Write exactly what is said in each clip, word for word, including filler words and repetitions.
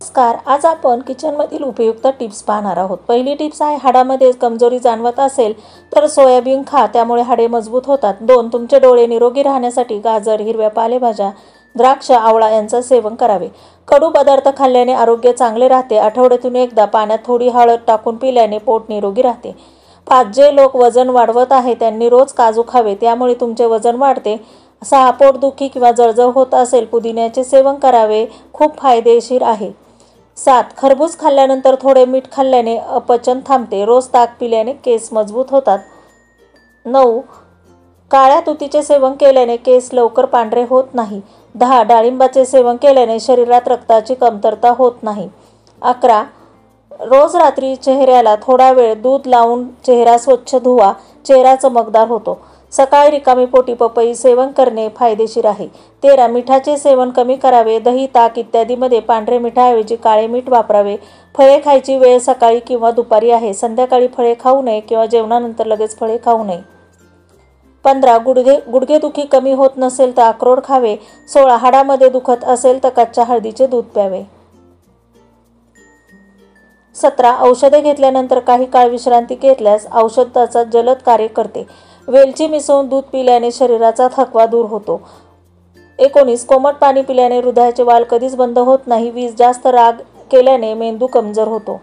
नमस्कार, आज आपण किचनमधील उपयुक्त टिप्स पाहणार आहोत। पहिली टिप्स आहे, हाडामध्ये कमजोरी जाणवत असेल तर सोयाबीन खा, त्यामुळे हाडे मजबूत होतात। दोन तुमचे डोळे निरोगी राहण्यासाठी गाजर, हिरव्या पालेभाज्या, द्राक्ष, आवळा यांचे सेवन करावे। कडू पदार्थ खाल्ल्याने आरोग्य चांगले राहते। आठवड्यातून एकदा पाण्यात थोडी हळद टाकून पिल्याने पोट निरोगी राहते। पाच जे लोक वजन वाढवत आहे त्यांनी रोज काजू खावे, त्यामुळे तुमचे वजन वाढते। सहा पोटदुखी किंवा जळजळ होत असेल पुदिन्याचे सेवन करावे, खूप फायदेशीर आहे। सात खरबूज खाल्ल्यानंतर थोडे मीठ खाल्ल्याने अपचन थांबते। रोज ताक पिल्याने केस मजबूत होतात। नऊ काळ्या तुतीचे सेवन केल्याने केस लवकर पांढरे होत नाही। दहा डाळिंबाचे सेवन केल्याने शरीरात रक्ताची कमतरता होत नाही। अकरा रोज रात्री चेहऱ्याला थोडा वेळ दूध लावून चेहरा स्वच्छ धुवा, चेहरा चमकदार होतो। सकाळी रिकामी पोटी पपई सेवन करणे फायदेशीर आहे। तेरा मिठाचे सेवन कमी करावे। दही, ताक इत्यादीमध्ये पांढरे मिठाऐवजी काळे मीठ वापरावे। फळे खायची वेळ सकाळी किंवा दुपारी आहे। संध्याकाळी फळे खाऊ नये किंवा जेवणानंतर लगेच फळे खाऊ नये। पंधरा गुडघे गुडघेदुखी कमी होत नसेल तर अक्रोड खावे। सोळा हाडामध्ये दुखत असेल तर कच्च्या हळदीचे दूध प्यावे। सतरा औषधे घेतल्यानंतर काही काळ विश्रांती घेतल्यास औषधाचा जलद कार्य करते। वेलची मिसळून दूध पिल्याने शरीराचा थकवा दूर होतो। एकोणीस कोमट पाणी पिल्याने हृदयाचे वाल्व कधीच बंद होत नाही। वीस जास्त राग केल्याने मेंदू कमजोर होतो।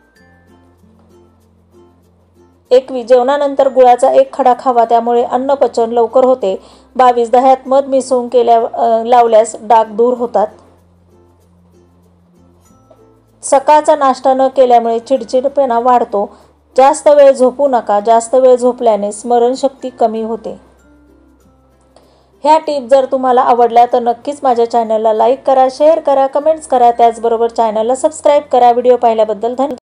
एकवीस जेवणानंतर गुळाचा एक खडा खावा, त्यामुळे अन्न पचन लवकर होते। बावीस दह्यात मध मिसळून केल्या लावल्यास डाग दूर होतात। सकाळचा नाश्ता न केल्यामुळे चिडचिडपणा वाढतो। जास्त वेळ झोपू नका, जास्त वेळ झोपल्याने स्मरणशक्ती कमी होते। ह्या टिप जर तुम्हाला आवडल्या तर नक्कीच माझ्या चॅनलला लाईक करा, शेअर करा, कमेंट्स करा, त्याचबरोबर चॅनलला सबस्क्राईब करा। व्हिडिओ पाहिल्याबद्दल धन्यवाद।